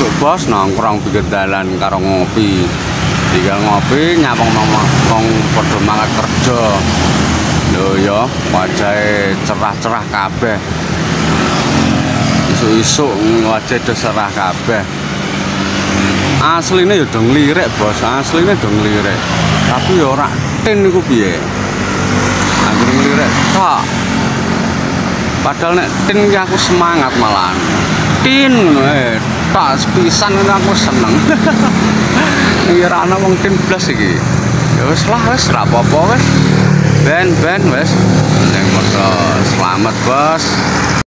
isu-isu bos nongkrong pinggir dalan karo ngopi. Tinggal ngopi nyapong wong padha mangkat kerja. Lho ya, wajahe cerah-cerah kabeh. Isu-isu wajah do cerah kabeh. Asline ya do nglirik, Bos. Asline do nglirik. Tapi ya ora tin niku piye. Anggere nglirik tok. Padahal nek tin ki aku semangat malahan. Tin ngono tak sepisan aku seneng. Iki ora ana wong tin blas iki. Ya wis lah wis ra apa-apa wis. Ben wis. Sing padha selamat, Bos.